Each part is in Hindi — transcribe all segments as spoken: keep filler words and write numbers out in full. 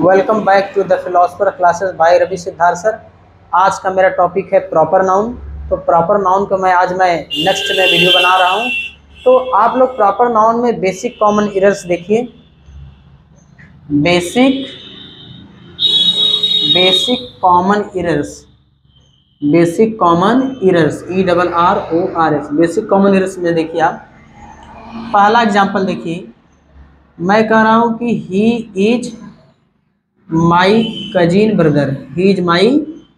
Welcome back to the philosopher classes by Ravi Siddharth sir. आज का मेरा टॉपिक है प्रॉपर नाउन। तो प्रॉपर नाउन को मैं आज मैं नेक्स्ट में वीडियो बना रहा हूं। तो आप लोग प्रॉपर नाउन में बेसिक कॉमन एरर्स देखिए। Basic basic common errors basic common errors E double R O R S basic common errors में देखिए आप पहला एग्जांपल देखिए। मैं कह रहा हूं कि he is my cousin brother. He is my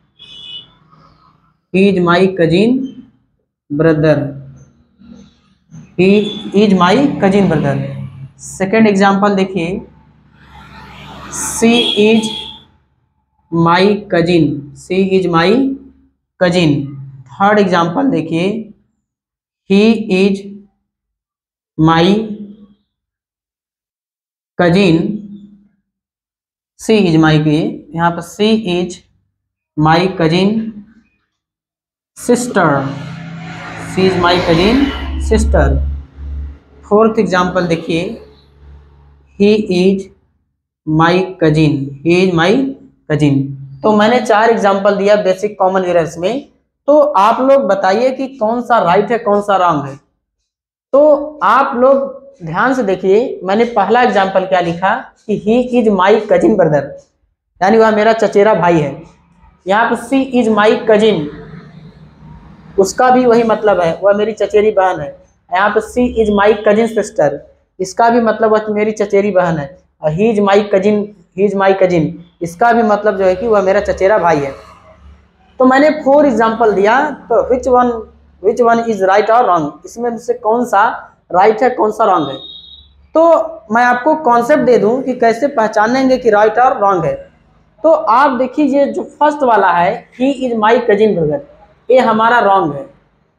he is my cousin brother he is my cousin brother. Second example देखिए, she is my cousin she is my cousin. Third example देखिए, he is my cousin she is my की यहाँ पर she is my cousin sister she is my cousin sister. Fourth example देखिए, he is my cousin he is my cousin. तो मैंने चार एग्जांपल दिया बेसिक कॉमन एरर्स में। तो आप लोग बताइए कि कौन सा राइट है कौन सा रॉन्ग है। तो आप लोग ध्यान से देखिए, मैंने पहला एग्जांपल क्या लिखा कि he is my cousin brother, यानी वह मेरा चचेरा भाई है। यहाँ पर सी इज माई कजिन, उसका भी वही मतलब है, वह मेरी चचेरी बहन है। यहाँ पर she is my cousin sister, इसका भी मतलब वह मेरी चचेरी बहन है। और he is my cousin he is my cousin, इसका भी मतलब जो है कि वह मेरा चचेरा भाई है। तो मैंने फोर एग्जाम्पल दिया। तो which one which one is right और रॉन्ग, इसमें से कौन सा राइट है कौन सा रॉन्ग है। तो मैं आपको कॉन्सेप्ट दे दूं कि कैसे पहचानेंगे कि राइट और रॉन्ग है। तो आप देखिए, ये जो फर्स्ट वाला है he is my cousin brother, ये हमारा रॉन्ग है।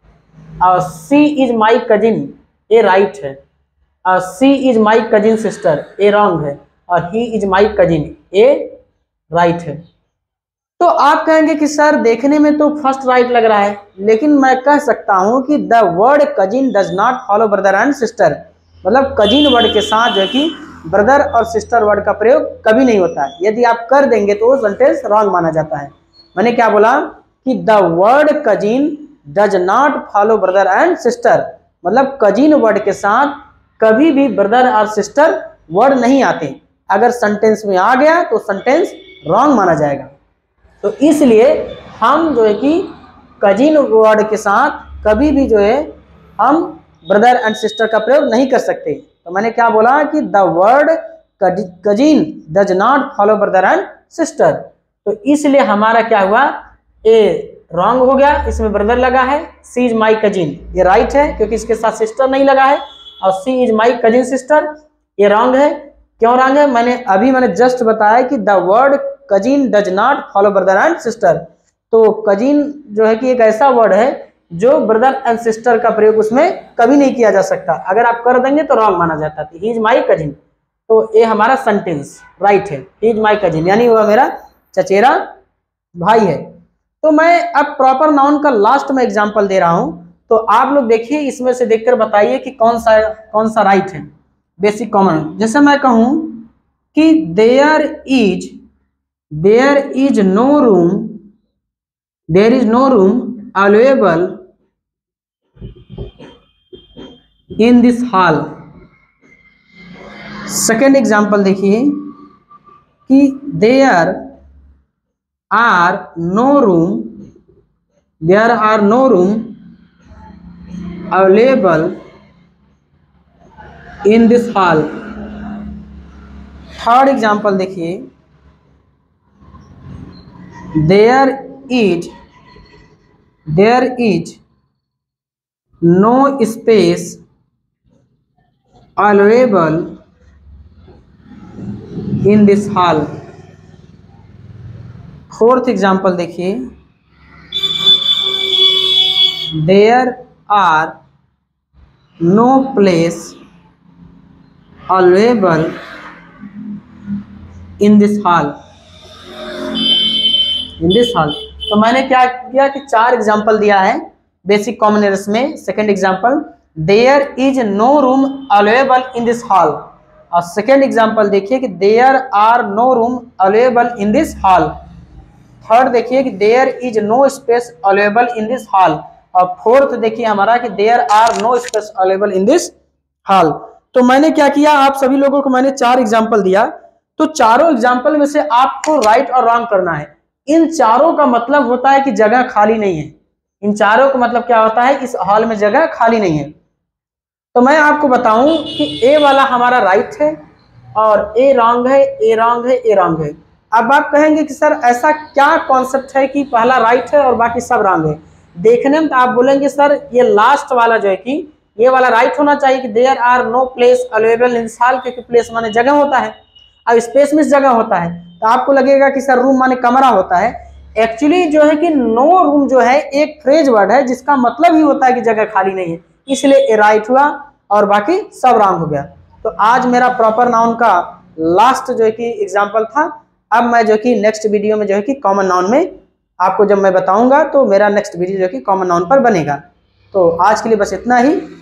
और सी इज माई कजिन ये राइट है। और she is my cousin sister ये रॉन्ग है। और ही इज माई कजिन ये राइट है। तो आप कहेंगे कि सर देखने में तो फर्स्ट राइट लग रहा है, लेकिन मैं कह सकता हूं कि the word cousin does not follow brother and sister, मतलब कजिन वर्ड के साथ जो है कि ब्रदर और सिस्टर वर्ड का प्रयोग कभी नहीं होता है। यदि आप कर देंगे तो वो सेंटेंस रॉन्ग माना जाता है। मैंने क्या बोला कि the word cousin does not follow brother and sister, मतलब कजिन वर्ड के साथ कभी भी ब्रदर और सिस्टर वर्ड नहीं आते। अगर सेंटेंस में आ गया तो सेंटेंस रॉन्ग माना जाएगा। तो इसलिए हम जो है कि कजिन वर्ड के साथ कभी भी जो है हम ब्रदर एंड सिस्टर का प्रयोग नहीं कर सकते। तो मैंने क्या बोला कि the word cousin does not follow brother and sister. तो इसलिए हमारा क्या हुआ, ए रॉन्ग हो गया, इसमें ब्रदर लगा है। सी इज माई कजिन ये राइट है क्योंकि इसके साथ सिस्टर नहीं लगा है। और she is my cousin sister ये रॉन्ग है। क्यों रॉन्ग है, मैंने अभी मैंने जस्ट बताया कि the word cousin does not follow brother and sister. तो कजिन जो है कि एक ऐसा वर्ड है जो ब्रदर एंड सिस्टर का प्रयोग उसमें कभी नहीं किया जा सकता। अगर आप कर देंगे तो रॉन्ग माना जाता है। ही इज माई कजिन, तो ये हमारा सेंटेंस राइट है। ही इज माई कजिन यानी वह मेरा चचेरा भाई है। तो मैं अब प्रॉपर नाउन का लास्ट में एग्जाम्पल दे रहा हूं। तो आप लोग देखिए, इसमें से देखकर बताइए कि कौन सा कौन सा राइट है बेसिक कॉमन। जैसे मैं कहूं कि there is there is no room there is no room available in this hall. Second example देखिए कि there are no room there are no room available in this hall. Third example देखिए, there is there is no space available in this hall. Fourth example देखिए, there are no place available in this hall in this hall. तो मैंने क्या किया कि चार एग्जाम्पल दिया है बेसिक कॉमन एरर्स में। Second example, there is no room available in this hall, और सेकेंड एग्जाम्पल देखिए कि there are no room available in this hall. Third देखिए कि there is no space available in this hall. और फोर्थ देखिए हमारा कि there are no space available in this hall. तो मैंने क्या किया, आप सभी लोगों को मैंने चार एग्जाम्पल दिया, तो चारों एग्जाम्पल में से आपको राइट और रॉन्ग करना है। इन चारों का मतलब होता है कि जगह खाली नहीं है। इन चारों का मतलब क्या होता है, इस हॉल में जगह खाली नहीं है। तो मैं आपको बताऊं कि ए वाला हमारा राइट है और ए रॉन्ग है, ए रॉन्ग है, ए रॉन्ग है। अब आप कहेंगे कि सर ऐसा क्या कॉन्सेप्ट है कि पहला राइट है और बाकी सब रॉन्ग है। देखने में तो आप बोलेंगे सर ये लास्ट वाला जो है कि ये वाला राइट होना चाहिए कि there are no place available in this hall, क्योंकि प्लेस माने जगह होता है, अब स्पेस में जगह होता है। तो आपको लगेगा कि सर रूम माने कमरा होता है। एक्चुअली जो है कि नो रूम जो है एक फ्रेज वर्ड है जिसका मतलब ही होता है कि जगह खाली नहीं है, इसलिए ए राइट हुआ और बाकी सब रॉन्ग हो गया। तो आज मेरा प्रॉपर नाउन का लास्ट जो है कि एग्जाम्पल था। अब मैं जो कि नेक्स्ट वीडियो में जो है कि कॉमन नाउन में आपको जब मैं बताऊंगा तो मेरा नेक्स्ट वीडियो जो कि कॉमन नाउन पर बनेगा। तो आज के लिए बस इतना ही।